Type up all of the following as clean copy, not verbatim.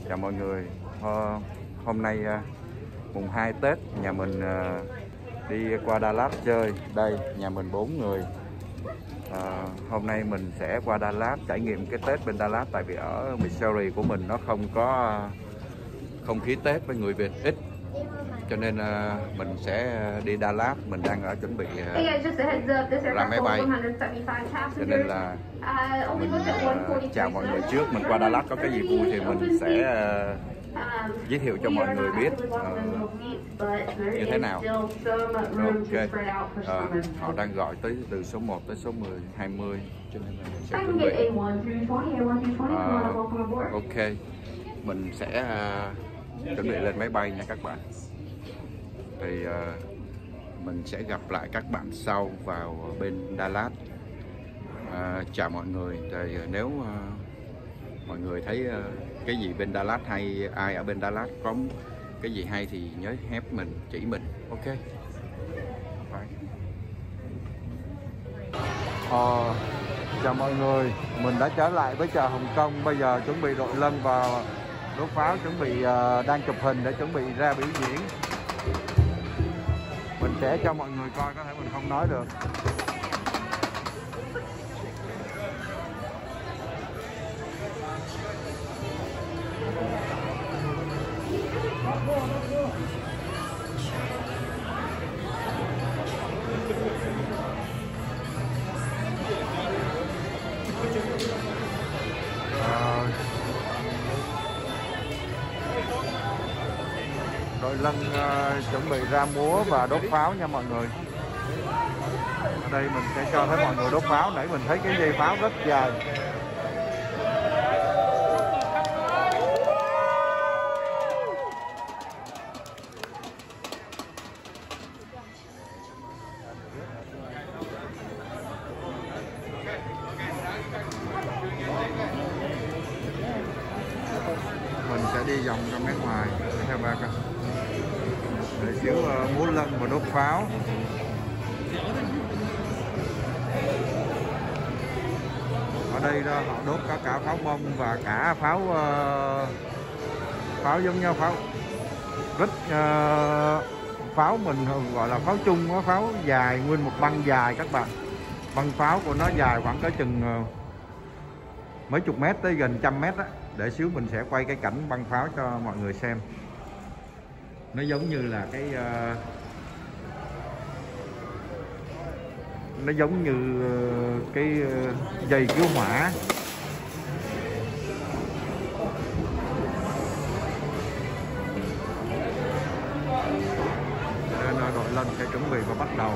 Chào mọi người. Hôm nay mùng 2 Tết, nhà mình đi qua Đà Lạt chơi. Đây, nhà mình 4 người. Hôm nay mình sẽ qua Đà Lạt trải nghiệm cái Tết bên Đà Lạt. Tại vì ở Missouri của mình nó không có không khí Tết với người Việt ít, cho nên mình sẽ đi Đà Lạt. Mình đang chuẩn bị ra máy bay, cho nên là mình chào mọi người trước. Mình qua Đà Lạt có cái gì vui thì mình sẽ giới thiệu cho mọi người biết như thế nào. Ok, họ đang gọi tới từ số 1 tới số 10, 20, cho nên là mình sẽ chuẩn bị. Ok, mình sẽ chuẩn bị lên máy bay nha các bạn. Thì mình sẽ gặp lại các bạn sau vào bên Đà Lạt. Chào mọi người. Thì nếu mọi người thấy cái gì bên Đà Lạt hay, ai ở bên Đà Lạt có cái gì hay thì nhớ help mình, chỉ mình. Ok. Chào mọi người, mình đã trở lại với chợ Hồng Kông. Bây giờ chuẩn bị đội lân và đốt pháo, chuẩn bị đang chụp hình để chuẩn bị ra biểu diễn. Mình sẽ cho mọi người coi, có thể mình không nói được. Đội lân chuẩn bị ra múa và đốt pháo nha mọi người. Ở đây mình sẽ cho thấy mọi người đốt pháo. Nãy mình thấy cái dây pháo rất dài. Mình sẽ đi vòng ra mấy ngoài theo ba con để xíu múa lân và đốt pháo. Ở đây đó, họ đốt cả pháo bông và cả pháo pháo giống nhau, pháo rất pháo mình gọi là pháo chung, pháo dài nguyên một băng dài các bạn. Băng pháo của nó dài khoảng tới chừng mấy chục mét tới gần 100 mét á. Để xíu mình sẽ quay cái cảnh băng pháo cho mọi người xem. Nó giống như là cái nó giống như cái dây cứu hỏa. Nên đội lên sẽ chuẩn bị và bắt đầu.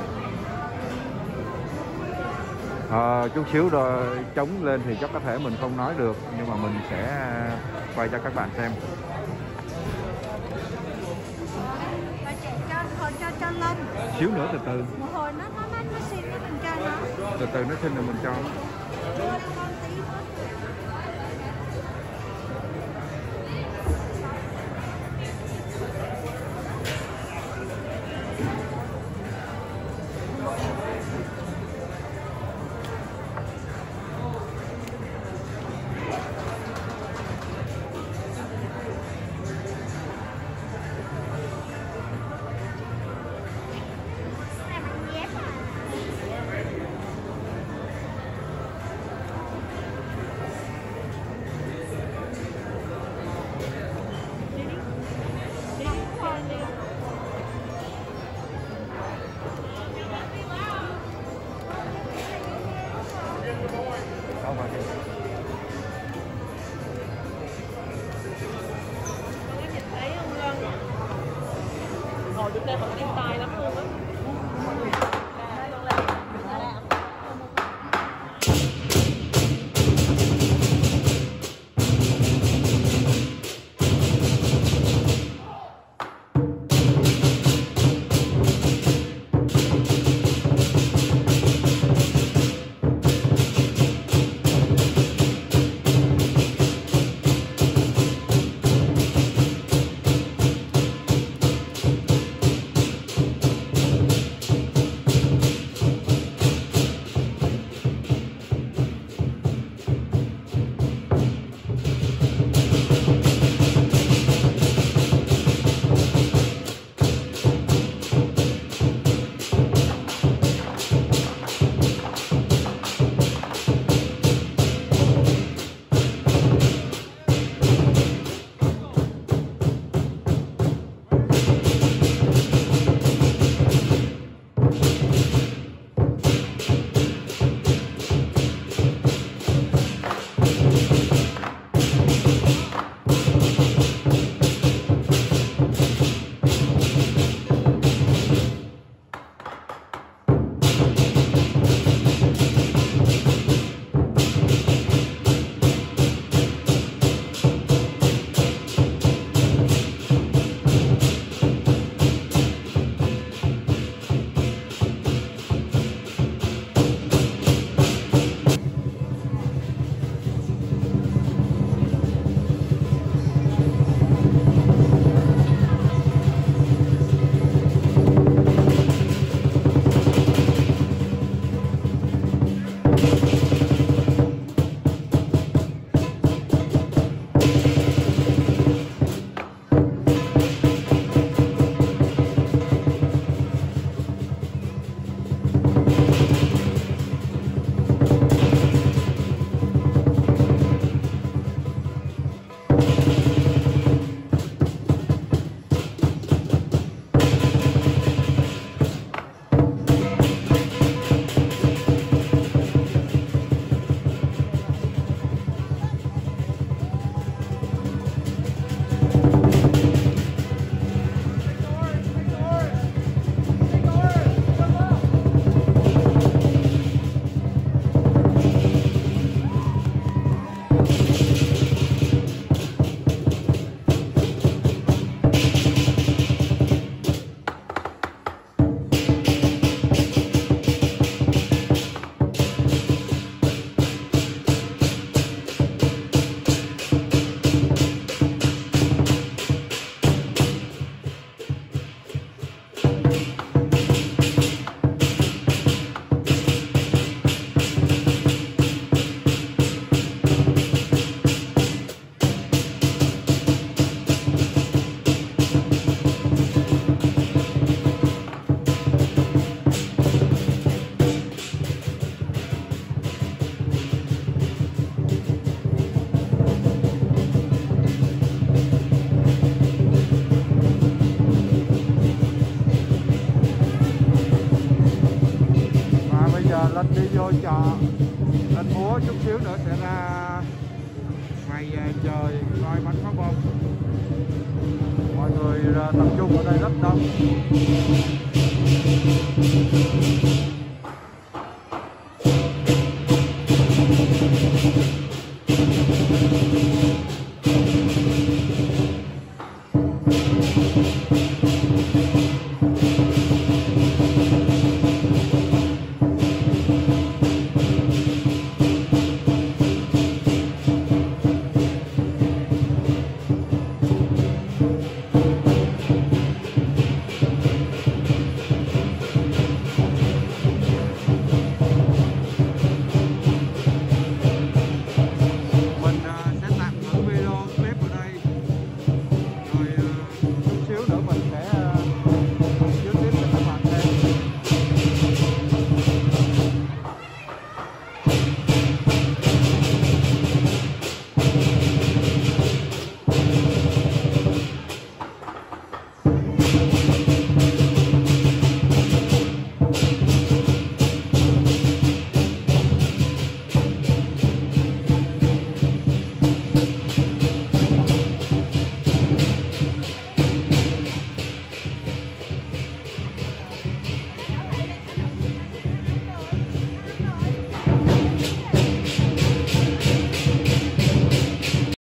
Chút xíu rồi trống lên thì chắc có thể mình không nói được, nhưng mà mình sẽ quay cho các bạn xem. Cho lên Xíu nữa từ từ. một hồi nó xin nó mình cho nó. Từ từ nó xin rồi mình cho. vô chợ lên múa, chút xíu nữa sẽ ra ngoài trời coi bắn pháo bông. Mọi người tập trung ở đây rất đông.